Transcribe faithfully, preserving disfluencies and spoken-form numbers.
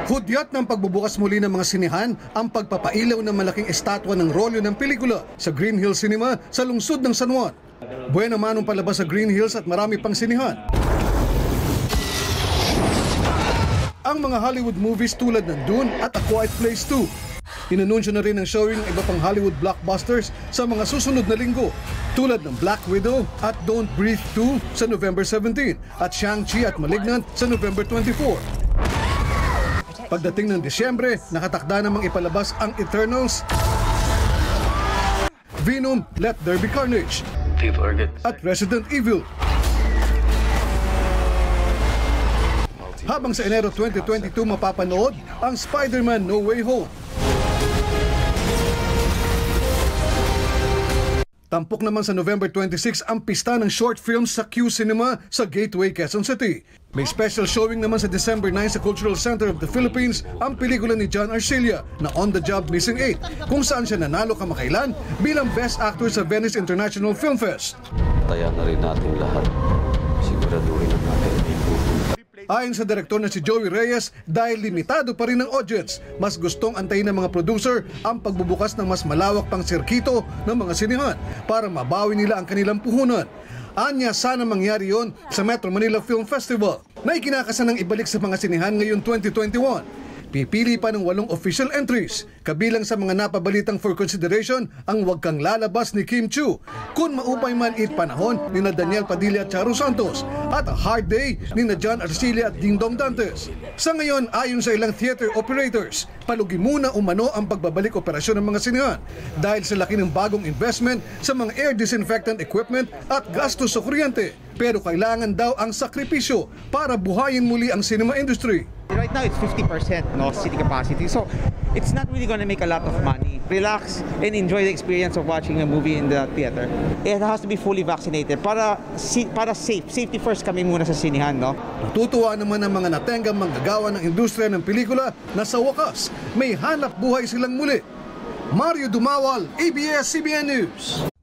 Hudyat ng pagbubukas muli ng mga sinihan ang pagpapailaw ng malaking estatwa ng rolyo ng pelikula sa Green Hills Cinema sa lungsod ng San Juan. Buena manong palabas sa Green Hills at marami pang sinihan. Ang mga Hollywood movies tulad ng Dune at A Quiet Place two. Inanunsyo na rin ang showing ng iba pang Hollywood blockbusters sa mga susunod na linggo tulad ng Black Widow at Don't Breathe two sa November seventeen at Shang-Chi at Malignant sa November twenty-four. Pagdating ng Disyembre, nakatakda namang ipalabas ang Eternals, Venom, Let There Be Carnage, at Resident Evil. Habang sa Enero twenty twenty-two mapapanood ang Spider-Man No Way Home. Tampok naman sa November twenty-sixth ang pista ng short films sa Q Cinema sa Gateway, Quezon City. May special showing naman sa December ninth sa Cultural Center of the Philippines ang pelikula ni John Arcilla na On the Job Missing eight, kung saan siya nanalo kamakailan bilang Best Actor sa Venice International Film Fest. Taya na rin natin lahat. Siguraduhin na natin. Ayon sa direktor na si Joey Reyes, dahil limitado pa rin ang audience, mas gustong antayin ng mga producer ang pagbubukas ng mas malawak pang sirkito ng mga sinihan para mabawi nila ang kanilang puhunan. Anya, sana mangyari yon sa Metro Manila Film Festival na ikinakasan ng ibalik sa mga sinihan ngayong twenty twenty-one. Pipili pa ng walong official entries, kabilang sa mga napabalitang for consideration ang Huwag Kang Lalabas ni Kim Chiu, Kung Maupay Man It Panahon ni na Daniel Padilla at Charo Santos, at A Hard Day ni na John Arcilla at Ding Dong Dantes. Sa ngayon, ayon sa ilang theater operators, palugi muna umano ang pagbabalik operasyon ng mga sinihan dahil sa laki ng bagong investment sa mga air disinfectant equipment at gastos sa kuryente. Pero kailangan daw ang sakripisyo para buhayin muli ang cinema industry. Right now, it's fifty percent no city capacity, so it's not really going to make a lot of money. Relax and enjoy the experience of watching a movie in the theater. It has to be fully vaccinated para para safe. Safety first kami muna sa sinihan, no? Natutuwa naman ang mga natenggang manggagawa ng industriya ng pelikula na sa wakas may hanap buhay silang muli. Mario Dumawal, A B S C B N News.